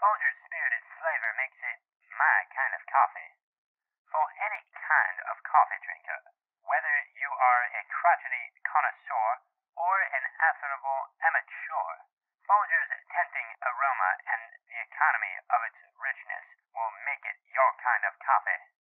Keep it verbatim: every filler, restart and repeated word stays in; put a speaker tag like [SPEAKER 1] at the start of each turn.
[SPEAKER 1] Folgers' spirited flavor makes it my kind of coffee. For any kind of coffee drinker, whether you are a crotchety connoisseur or an affable amateur, Folgers' tempting aroma and the economy of its richness will make it your kind of coffee.